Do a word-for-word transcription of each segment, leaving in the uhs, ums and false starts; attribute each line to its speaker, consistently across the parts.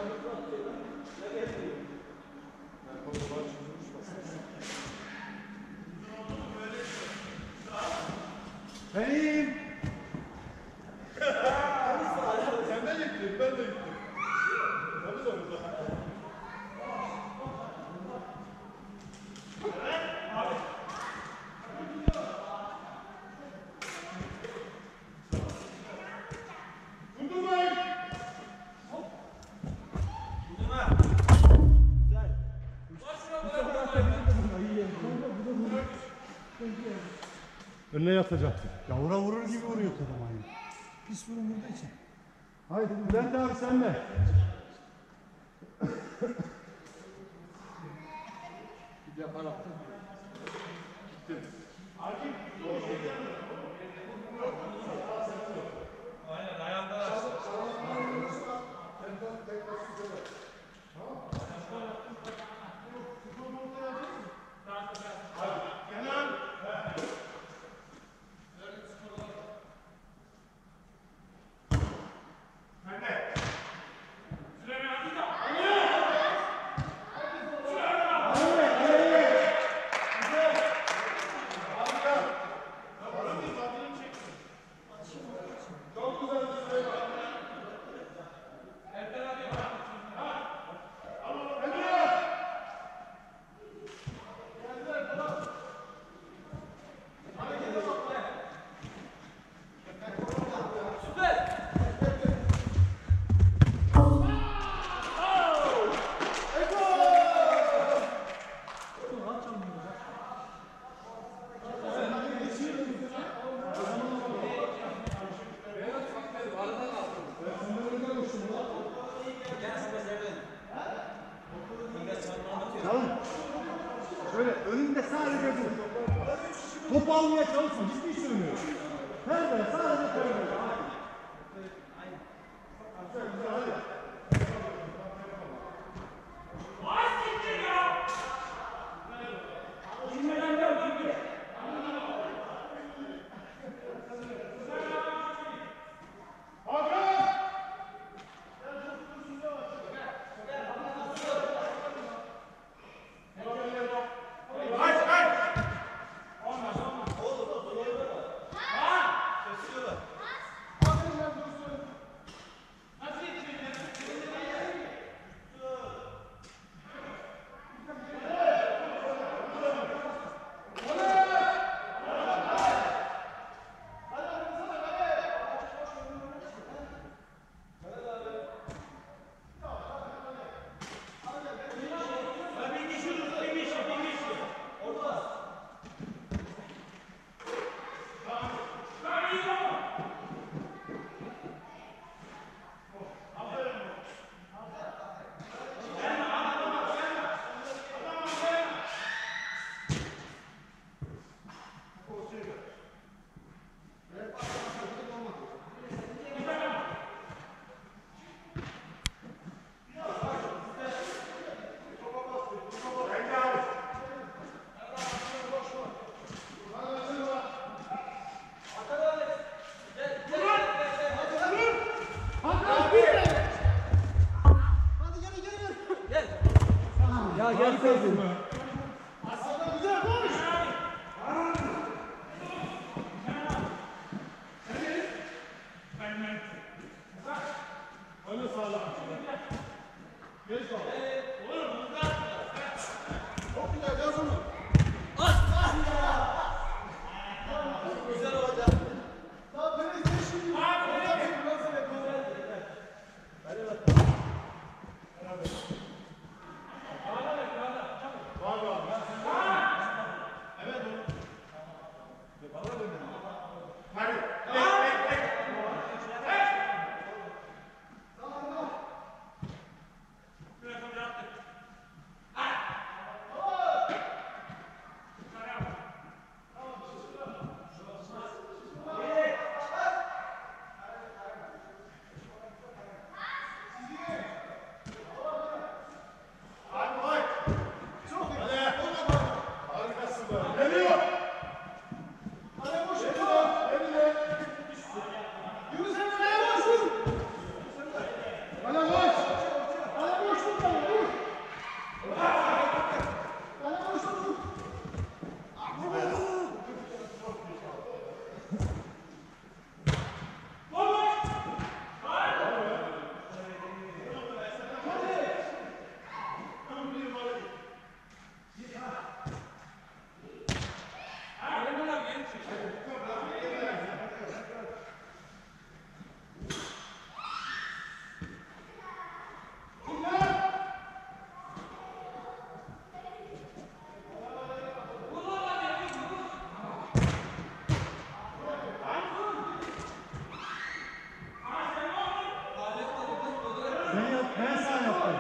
Speaker 1: Benim. Sen de gittin, ben de gittim. Tabii tabii. Önüne yatacaktı.
Speaker 2: Yavura vurur gibi vuruyor adam aynı. Pis vurun vurduğu için.
Speaker 1: Haydi Bülent abi sen de.
Speaker 2: Bir yapar attı.
Speaker 1: Gittim.
Speaker 3: Aynen ayağında açtı.
Speaker 1: Tamam. Şöyle önünde sadece dur. Topu almaya çalışma. Ciddi söylüyorum. Nerede? Sadece söylüyorum. Hadi.
Speaker 2: Ya gel kızım.
Speaker 1: Öyle sağlam. Geç bak. Çok güzel yaz onu.
Speaker 3: Güzel olacak.
Speaker 1: Daha böyle şimdi.
Speaker 2: En sağ yaptı.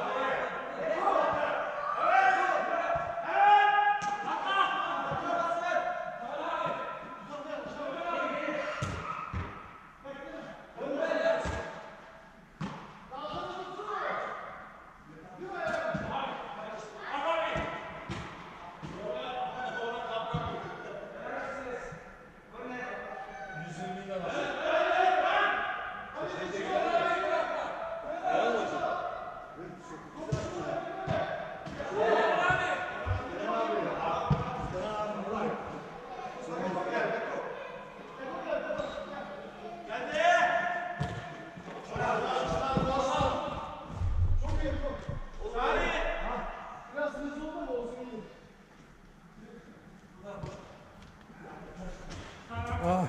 Speaker 2: Ah.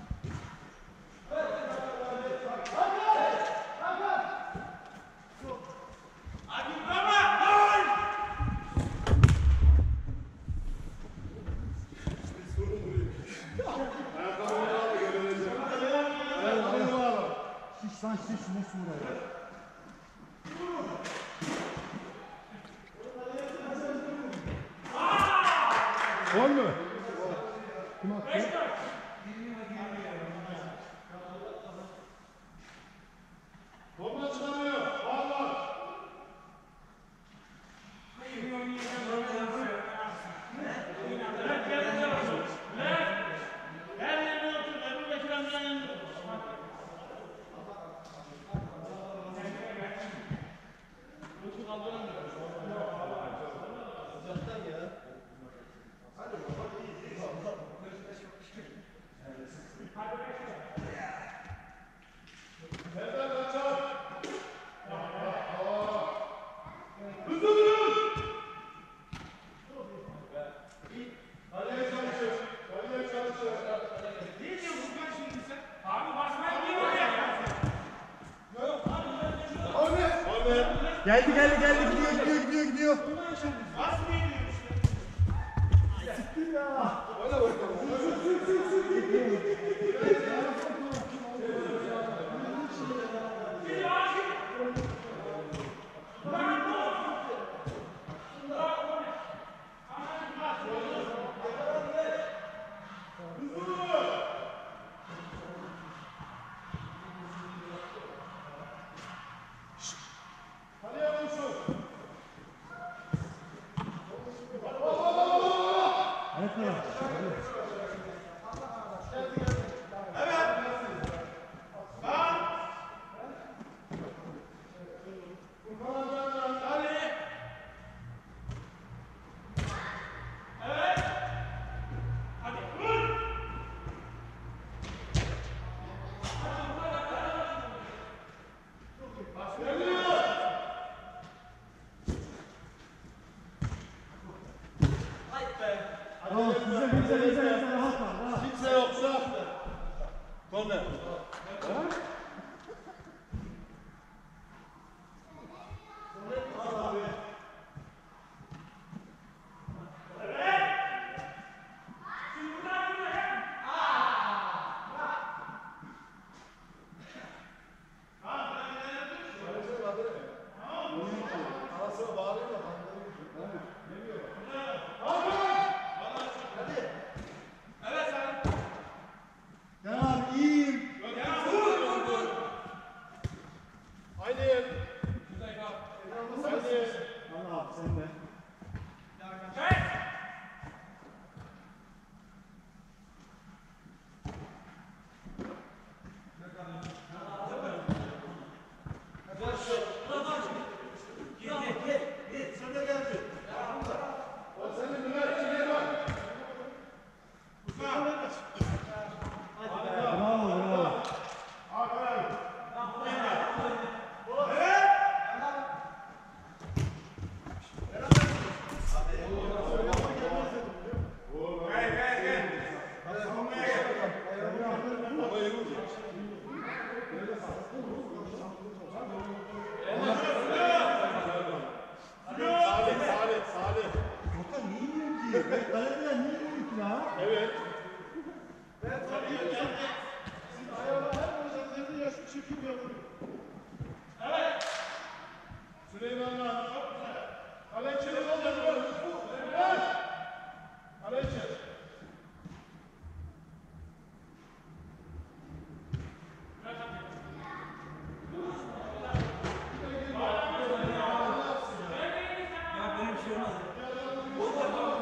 Speaker 2: Şiş sen şiş nasıl vuralım? Gol mü? Kim attı?
Speaker 1: Bomba çıkarıyor. Var var.
Speaker 2: Geldi geldi geldi gidiyor gidiyor gidiyor gidiyor. Tamam güzel güzel güzel güzel rahat var rahat.
Speaker 1: Kimse yoksa korner.
Speaker 2: Gel abi iyiyim.
Speaker 1: Aynı yer. Aynı yer.
Speaker 2: Allah abi sen de. Bravo bravo.
Speaker 1: Evet.
Speaker 3: atıyor onu alıyor. Onu da